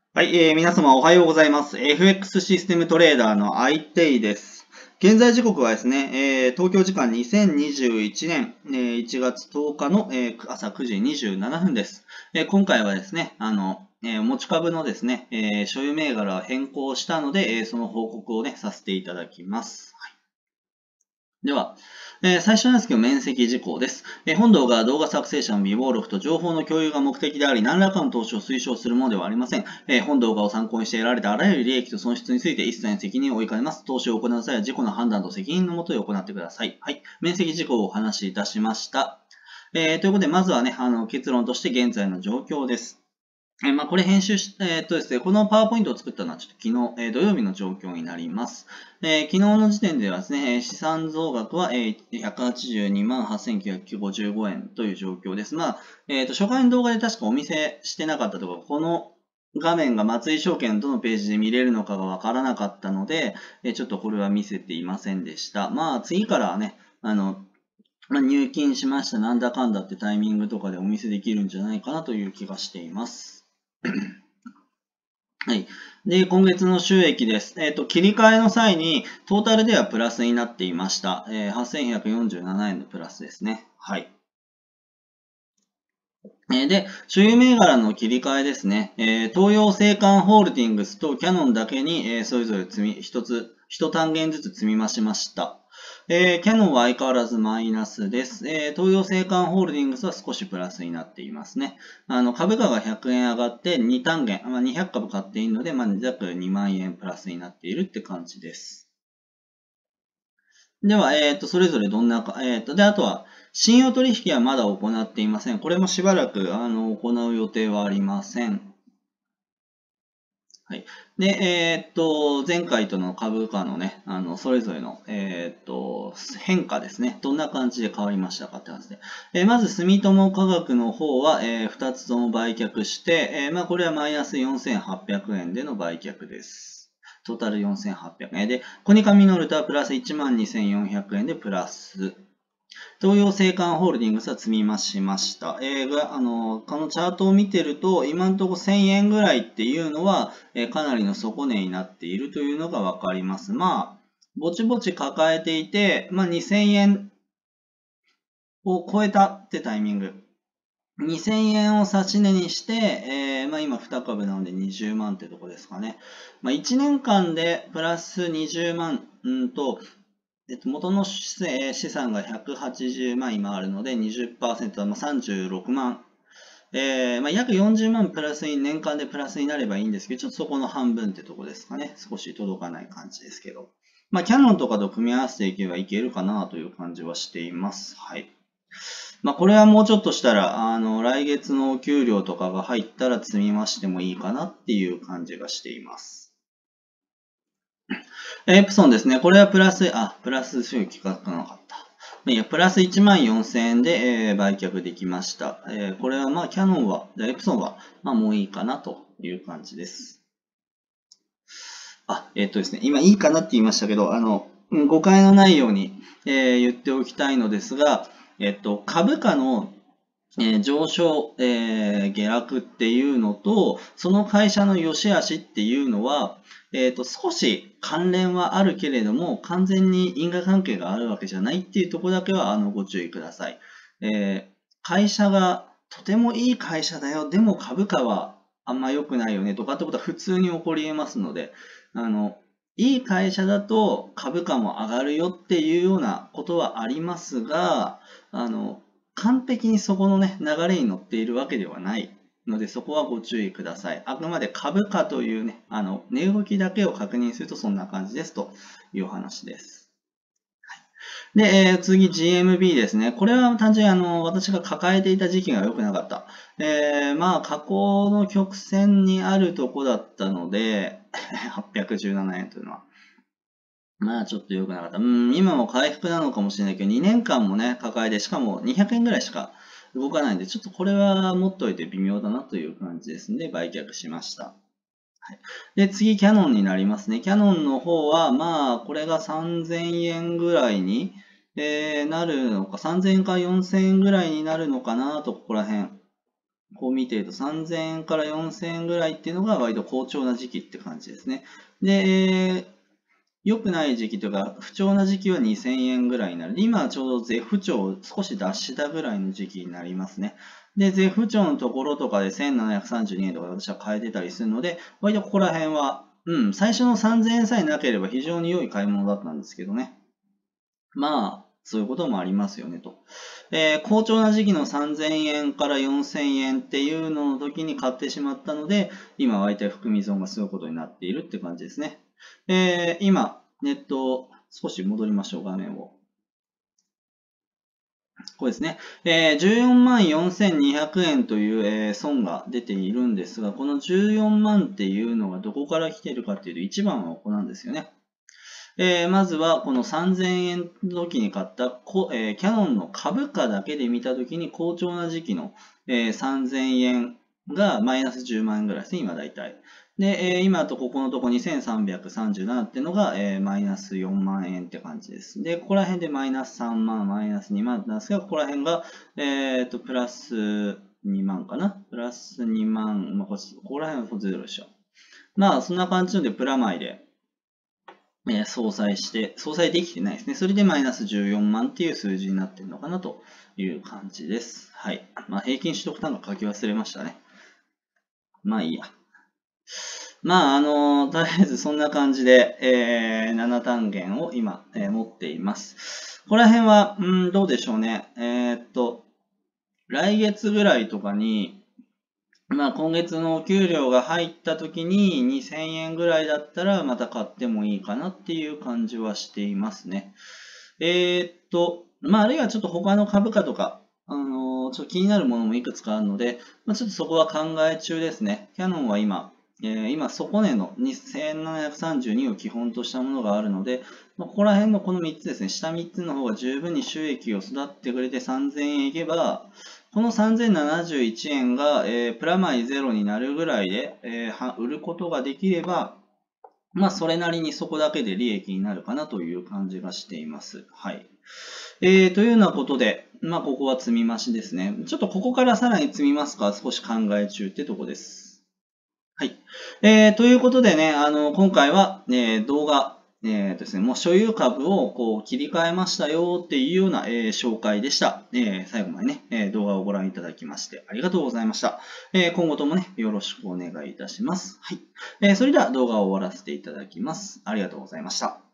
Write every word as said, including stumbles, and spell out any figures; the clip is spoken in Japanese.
はい、えー、皆様おはようございます。エフエックス システムトレーダーの アイテイです。現在時刻はですね、えー、東京時間にせんにじゅういちねん、えー、いちがつとおかの、えー、朝くじにじゅうななふんです。えー、今回はですね、あの、えー、持ち株のですね、えー、所有銘柄を変更したので、えー、その報告をね、させていただきます。では、えー最初なんですけど、面積事項です。えー本動画は動画作成者の備忘録と情報の共有が目的であり、何らかの投資を推奨するものではありません。えー本動画を参考にして得られたあらゆる利益と損失について一切の責任を負いかねます。投資を行う際は自己の判断と責任のもとで行ってください。はい。面積事項をお話しいたしました。えーということで、まずはね、あの、結論として現在の状況です。えーまあ、これ編集し、えーっとですね、このパワーポイントを作ったのはちょっと昨日、えー土曜日の状況になります。えー昨日の時点ではですね、えー資産増額は、えーひゃくはちじゅうにまんはっせんきゅうひゃくごじゅうごえんという状況です。まあ、えーっと、初回の動画で確かお見せしてなかったとか、この画面が松井証券どのページで見れるのかがわからなかったので、えーちょっとこれは見せていませんでした。まあ、次からはね、あの、まあ、入金しました、なんだかんだってタイミングとかでお見せできるんじゃないかなという気がしています。はい。で、今月の収益です。えっと、切り替えの際に、トータルではプラスになっていました。えー、はっせんひゃくよんじゅうななえんのプラスですね。はい。えーで、所有銘柄の切り替えですね。えー、東洋青函ホールディングスとキヤノンだけに、えーそれぞれ積み、一つ、一単元ずつ積み増しました。えー、キヤノンは相変わらずマイナスです。えー、東洋青函ホールディングスは少しプラスになっていますね。あの、株価がひゃくえん上がってに単元、まあ、にひゃくかぶ買っていいので、まあ、約にまんえんプラスになっているって感じです。では、えっと、それぞれどんなか、えっと、で、あとは、信用取引はまだ行っていません。これもしばらく、あの、行う予定はありません。はい。で、えっと、前回との株価のね、あの、それぞれの、えっと、変化ですね。どんな感じで変わりましたかって話で。えーまず、住友化学の方は、えー、ふたつとも売却して、えーまあ、これはマイナスよんせんはっぴゃくえんでの売却です。トータルよんせんはっぴゃくえんで、コニカミノルタはプラスいちまんにせんよんひゃくえんでプラス。東洋青函ホールディングスは積み増しました。えー、が、あの、このチャートを見てると、今のところせんえんぐらいっていうのは、えーかなりの底値になっているというのがわかります。まあ、ぼちぼち抱えていて、まあ、にせんえんを超えたってタイミング。にせんえんを差し値にして、えーまあ、今に株なのでにじゅうまんってとこですかね。まあ、いちねんかんでプラスにじゅうまん、うんと、えっと、元の資産がひゃくはちじゅうまん今あるのでにじゅっパーセントはまあさんじゅうろくまん。えーまあ、約よんじゅうまんプラスに、年間でプラスになればいいんですけど、ちょっとそこの半分ってとこですかね。少し届かない感じですけど。まあ、キャノンとかと組み合わせていけばいけるかなという感じはしています。はい。まあ、これはもうちょっとしたら、あの、来月のお給料とかが入ったら積み増してもいいかなっていう感じがしています。エプソンですね。これはプラス、あ、プラス収益かなかった。いや、プラスいちまんよんせんえんで、えー売却できました。えーこれはまあ、キャノンは、エプソンは、まあもういいかなという感じです。あ、えっとですね、今いいかなって言いましたけど、あの、うん誤解のないように、えー言っておきたいのですが、えっと、株価のえー上昇、えー下落っていうのと、その会社の良し悪しっていうのは、えっと、少し関連はあるけれども、完全に因果関係があるわけじゃないっていうところだけは、あの、ご注意ください。えー会社がとてもいい会社だよ、でも株価はあんま良くないよねとかってことは普通に起こり得ますので、あの、いい会社だと株価も上がるよっていうようなことはありますが、あの、完璧にそこのね、流れに乗っているわけではないので、そこはご注意ください。あくまで株価というね、あの、値動きだけを確認するとそんな感じですというお話です。で、えー次 ジーエムビー ですね。これは単純にあの、私が抱えていた時期が良くなかった。えーまあ、下降の曲線にあるとこだったので、はっぴゃくじゅうななえんというのは。まあちょっと良くなかった。うん、今も回復なのかもしれないけど、にねんかんもね、抱えて、しかもにひゃくえんぐらいしか動かないんで、ちょっとこれは持っといて微妙だなという感じですので、売却しました。はい、で、次、キャノンになりますね。キャノンの方は、まあ、これがさんぜんえんぐらいに、えーなるのか、さんぜんえんかよんせんえんぐらいになるのかなと、ここら辺。 こう見ているとさんぜんえんからよんせんえんぐらいっていうのが割と好調な時期って感じですね。で、良くない時期というか、不調な時期はにせんえんぐらいになる。今はちょうど絶不調を少し脱したぐらいの時期になりますね。で、絶不調のところとかでせんななひゃくさんじゅうにえんとか私は買えてたりするので、割とここら辺は、うん、最初のさんぜんえんさえなければ非常に良い買い物だったんですけどね。まあ、そういうこともありますよねと。えー、好調な時期のさんぜんえんからよんせんえんっていうのの時に買ってしまったので、今は相手含み損がすごいことになっているって感じですね。えー、今、ネット、少し戻りましょう、画面を。これですね。えー、じゅうよんまんよんせんにひゃくえんという、えー、損が出ているんですが、このじゅうよんまんっていうのがどこから来ているかっていうと、いちばんはここなんですよね。えー、まずは、このさんぜんえんの時に買ったこ、えー、キヤノンの株価だけで見た時に好調な時期の、えー、さんぜんえんがマイナスじゅうまんえんぐらいですね、今だいたい。で、えー、今とここのとこにせんさんびゃくさんじゅうななっていうのが、えー、マイナスよんまんえんって感じです。で、ここら辺でマイナスさんまん、マイナスにまんなんですが、ここら辺が、えっと、プラスにまんかなプラスにまん、まあ、ここら辺はゼロでしょ。まあ、そんな感じので、プラマイで、えー、相殺して、相殺できてないですね。それでマイナスじゅうよんまんっていう数字になってるのかなという感じです。はい。まあ、平均取得単価書き忘れましたね。まあいいや。まあ、あの、とりあえずそんな感じで、えー、なな単元を今、えー、持っています。ここら辺は、うん、どうでしょうね。えー、っと、来月ぐらいとかに、まあ、今月のお給料が入った時ににせんえんぐらいだったらまた買ってもいいかなっていう感じはしていますね。えー、っと、まあ、あるいはちょっと他の株価とか、あのー、ちょっと気になるものもいくつかあるので、まあ、ちょっとそこは考え中ですね。キヤノンは今、えー、今、底値のせんななひゃくさんじゅうにを基本としたものがあるので、まあ、ここら辺のこのみっつですね、下みっつの方が十分に収益を育ってくれてさんぜんえんいけば、このさんぜんななじゅういちえんが、えー、プラマイゼロになるぐらいで、えー、売ることができれば、まあ、それなりにそこだけで利益になるかなという感じがしています。はい。えー、というようなことで、まあ、ここは積み増しですね。ちょっとここからさらに積みますか少し考え中ってとこです。はい。えー、ということでね、あの、今回は、ね、動画、えーですね、もう所有株をこう切り替えましたよっていうような、えー、紹介でした。えー、最後までね、えー、動画をご覧いただきましてありがとうございました。えー、今後ともね、よろしくお願いいたします。はい。えー、それでは動画を終わらせていただきます。ありがとうございました。